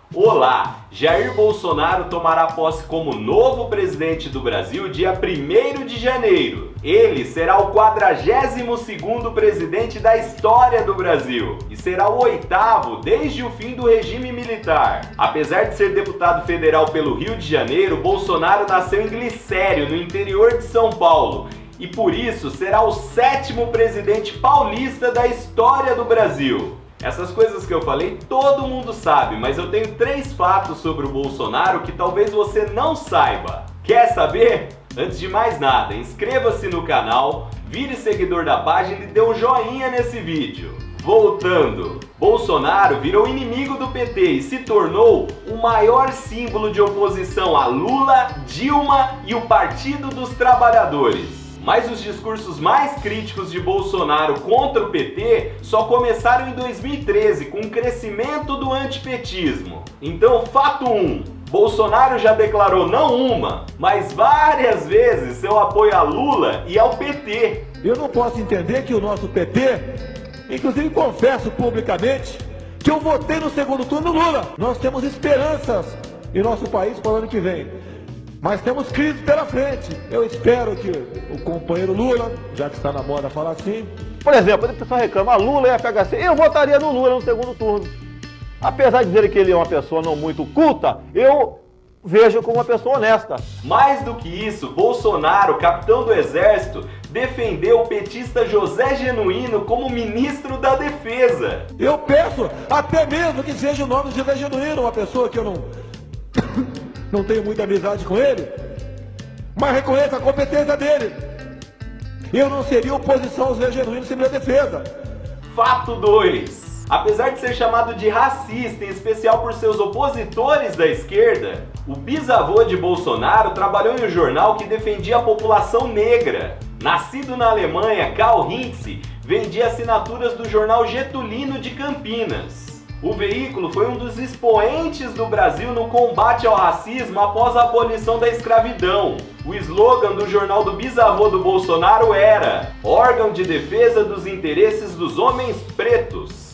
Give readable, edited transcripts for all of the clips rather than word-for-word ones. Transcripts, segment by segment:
Olá! Jair Bolsonaro tomará posse como novo presidente do Brasil dia 1º de janeiro. Ele será o 42º presidente da história do Brasil e será o 8º desde o fim do regime militar. Apesar de ser deputado federal pelo Rio de Janeiro, Bolsonaro nasceu em Glicério, no interior de São Paulo, e por isso será o 7º presidente paulista da história do Brasil. Essas coisas que eu falei todo mundo sabe, mas eu tenho 3 fatos sobre o Bolsonaro que talvez você não saiba. Quer saber? Antes de mais nada, inscreva-se no canal, vire seguidor da página e dê um joinha nesse vídeo. Voltando, Bolsonaro virou inimigo do PT e se tornou o maior símbolo de oposição a Lula, Dilma e o Partido dos Trabalhadores. Mas os discursos mais críticos de Bolsonaro contra o PT só começaram em 2013, com o crescimento do antipetismo. Então, fato 1. Bolsonaro já declarou não uma, mas várias vezes seu apoio a Lula e ao PT. Eu não posso entender que o nosso PT, inclusive confesso publicamente, que eu votei no segundo turno no Lula. Nós temos esperanças em nosso país para o ano que vem. Mas temos crise pela frente. Eu espero que o companheiro Lula, já que está na moda falar assim... Por exemplo, o pessoal reclama, Lula e FHC, eu votaria no Lula no segundo turno. Apesar de dizer que ele é uma pessoa não muito culta, eu vejo como uma pessoa honesta. Mais do que isso, Bolsonaro, capitão do Exército, defendeu o petista José Genuíno como ministro da Defesa. Eu peço até mesmo que seja o nome de José Genuíno, uma pessoa que eu não tenho muita amizade com ele, mas reconheço a competência dele. Eu não seria oposição ao José Genuíno sem minha defesa. Fato 2. Apesar de ser chamado de racista, em especial por seus opositores da esquerda, o bisavô de Bolsonaro trabalhou em um jornal que defendia a população negra. Nascido na Alemanha, Karl Hintze vendia assinaturas do jornal Getulino de Campinas. O veículo foi um dos expoentes do Brasil no combate ao racismo após a abolição da escravidão. O slogan do jornal do bisavô do Bolsonaro era: órgão de defesa dos interesses dos homens pretos.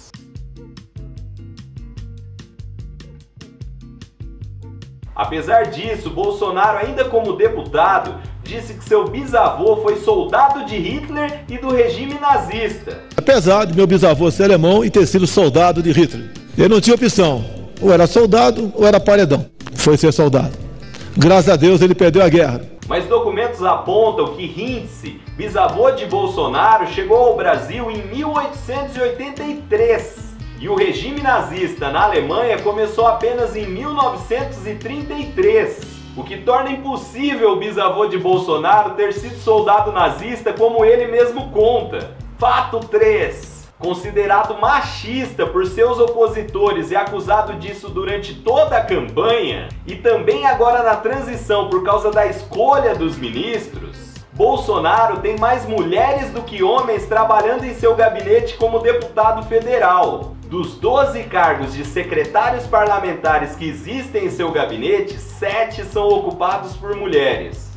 Apesar disso, Bolsonaro, ainda como deputado, disse que seu bisavô foi soldado de Hitler e do regime nazista. Apesar de meu bisavô ser alemão e ter sido soldado de Hitler, ele não tinha opção, ou era soldado ou era paredão. Foi ser soldado. Graças a Deus ele perdeu a guerra. Mas documentos apontam que Hintze, bisavô de Bolsonaro, chegou ao Brasil em 1883. E o regime nazista na Alemanha começou apenas em 1933, o que torna impossível o bisavô de Bolsonaro ter sido soldado nazista, como ele mesmo conta. Fato 3. Considerado machista por seus opositores e acusado disso durante toda a campanha, e também agora na transição por causa da escolha dos ministros, Bolsonaro tem mais mulheres do que homens trabalhando em seu gabinete como deputado federal. Dos 12 cargos de secretários parlamentares que existem em seu gabinete, 7 são ocupados por mulheres.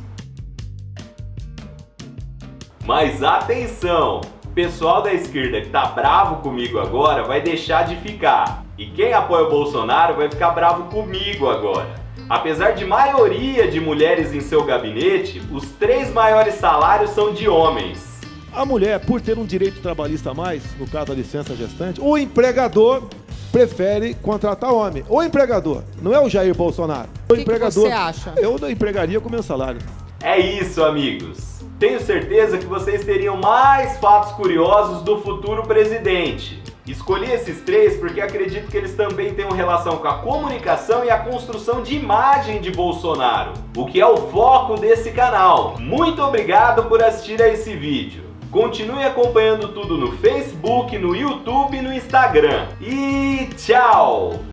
Mas atenção! O pessoal da esquerda que tá bravo comigo agora vai deixar de ficar. E quem apoia o Bolsonaro vai ficar bravo comigo agora. Apesar de maioria de mulheres em seu gabinete, os 3 maiores salários são de homens. A mulher, por ter um direito trabalhista a mais, no caso da licença gestante, o empregador prefere contratar homem. O empregador, não é o Jair Bolsonaro. O empregador, que você acha? Eu empregaria com meu salário. É isso, amigos. Tenho certeza que vocês teriam mais fatos curiosos do futuro presidente. Escolhi esses 3 porque acredito que eles também tenham relação com a comunicação e a construção de imagem de Bolsonaro, o que é o foco desse canal. Muito obrigado por assistir a esse vídeo. Continue acompanhando tudo no Facebook, no YouTube e no Instagram. E tchau!